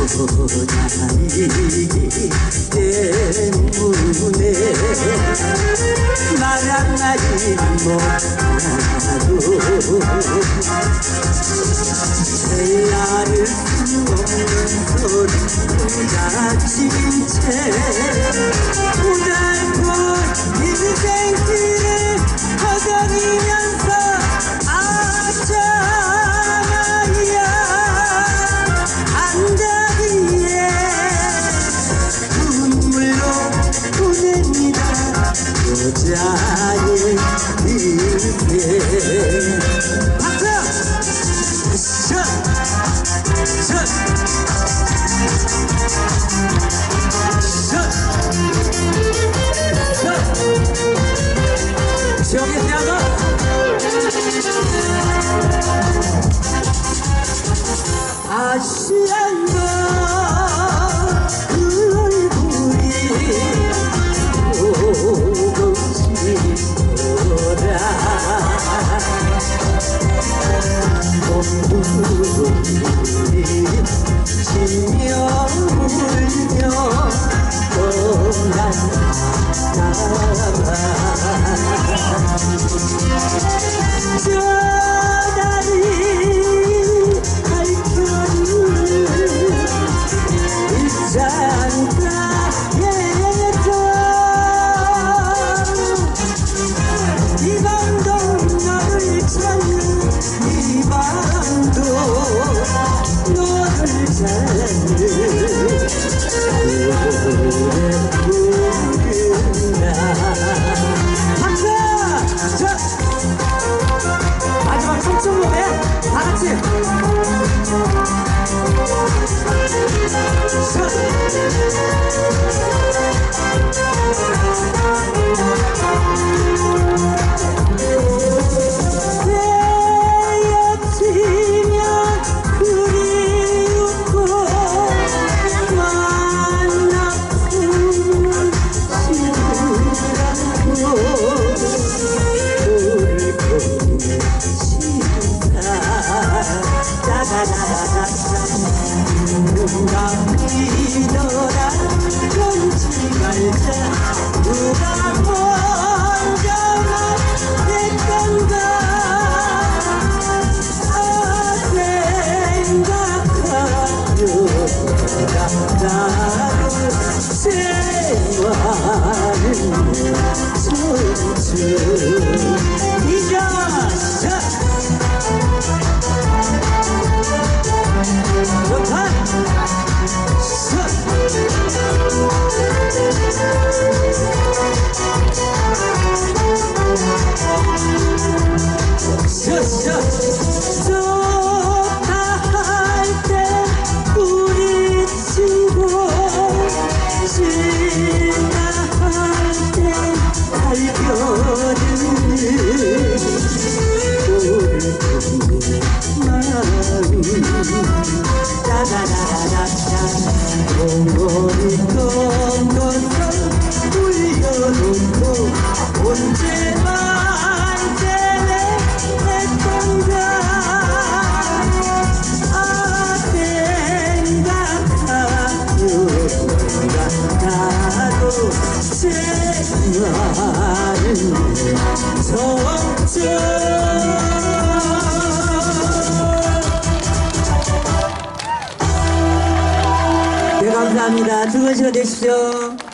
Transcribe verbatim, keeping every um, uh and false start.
고단이기 때문에 말 한마디 못하고 헤아릴 수 없는 소리 다친 채 고달픈 인생길을 허덕이면서 아차마야 안다기에 눈물로 보냅니다 여자의 인생. 박수! 샷! 샷! 샷! 샷! 저기 나가! 아시안 것 그 얼굴이 보고 싶어라. 몸부림이 지며 울며 떠났나봐. 저 다리 밝혀줄 일장가에서 이 밤도 너를 찾는 이 밤도 너를 찾는 노래 부른다. 박수! 자! 마지막 청춘 노래 다같이 누가 믿어라 끊지 말자. 누가 먼저 말했던가. 아 생각하려 나를 생활은 청춘 이자샤. 좋다 할 때 뿌리치고 싫다 할 때 달겨드는 옳은 마음. 따다다다다 공원이 건너서 울려놓고 언제만 때내 했던가. 아 생각하려 나도 생활은 청춘. 네, 감사합니다. 즐거운 시간 되십시오.